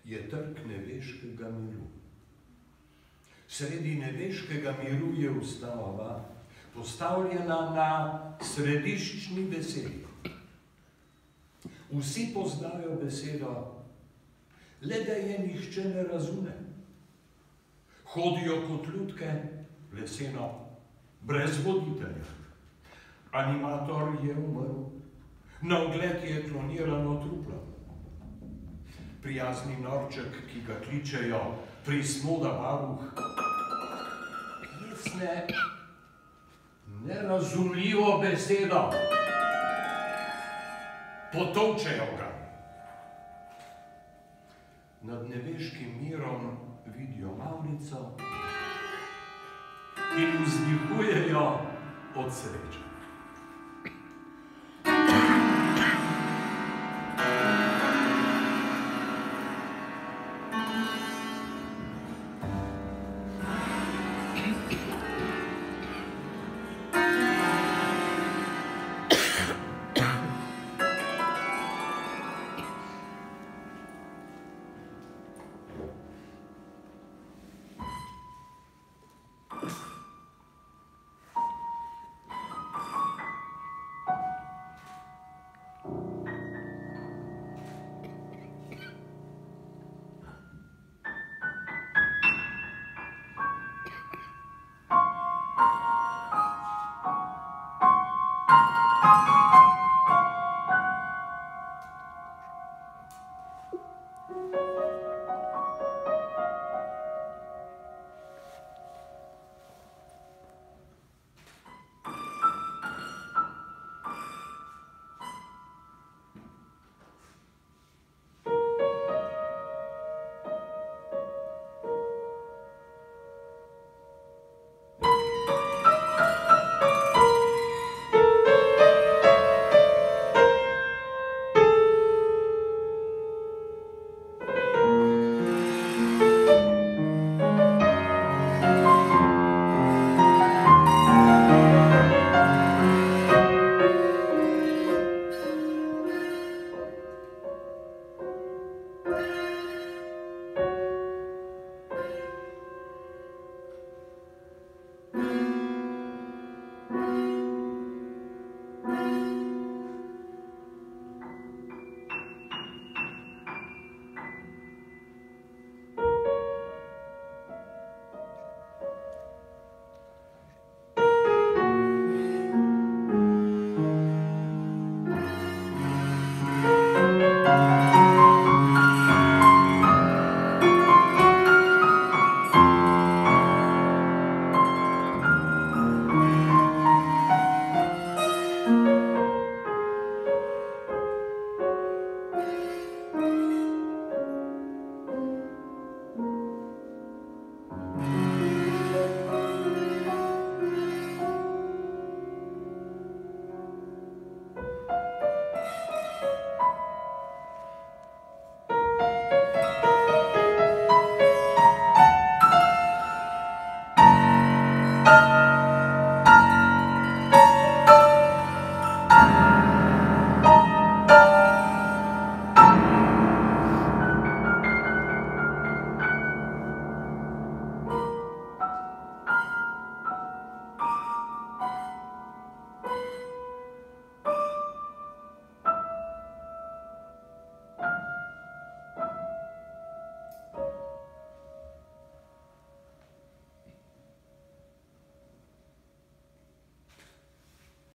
je trg Neveškega miru. Sredi Neveškega miru je ustava, postavljena na središčni besedi. Vsi poznajo besedo, le da je nihče ne razume. Hodijo kot lutke, leseno, brez voditelja. Animator je umrl, na ogled je klonirano truplo. Prijazni norček, ki ga kličejo Prismoda varuh, klicne nerazumljivo besedo. Potolčejo ga. Nad Neveškim mirom vidijo mavrico in vzdihujejo od sreče.